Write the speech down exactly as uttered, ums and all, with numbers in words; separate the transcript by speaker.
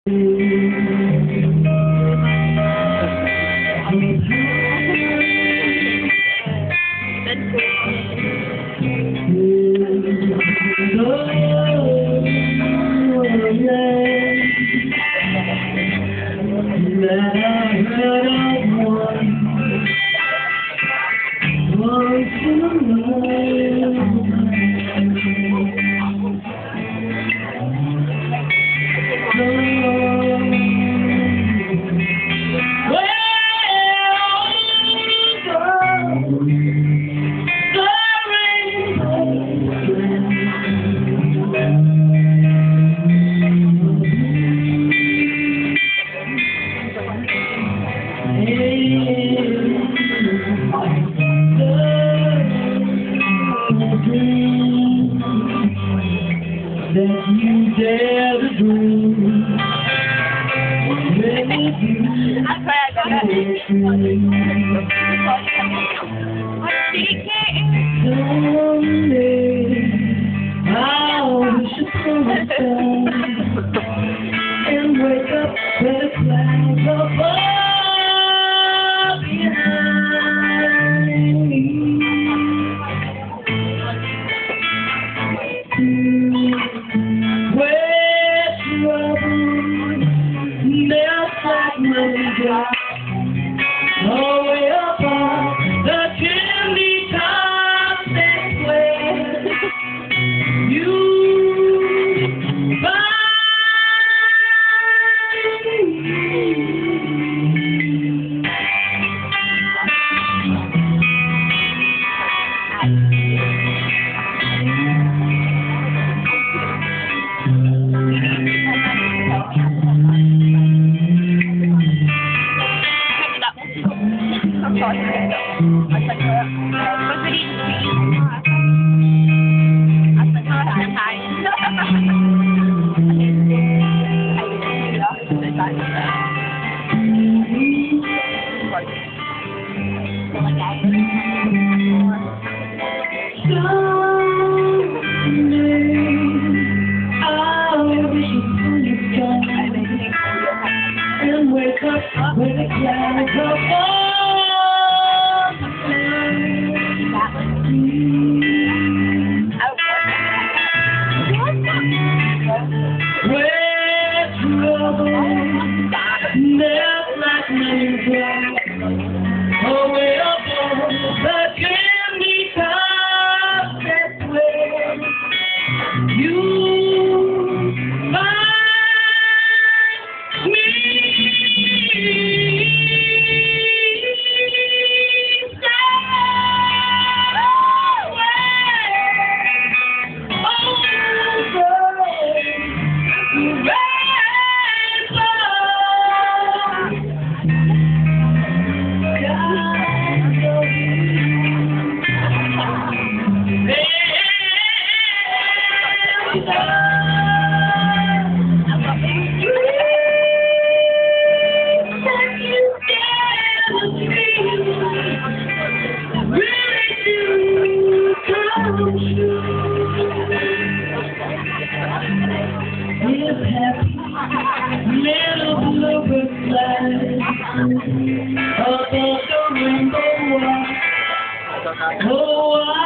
Speaker 1: That you dare to dream when you someday I wish upon a star and wake up with a flag above behind me. All the way up on the chimney top, that's where you find and wake up with a cloud above. Where trouble never like money cloud, all way up on the chimney top, that's where you find little bluebird flies above the rainbow. Oh,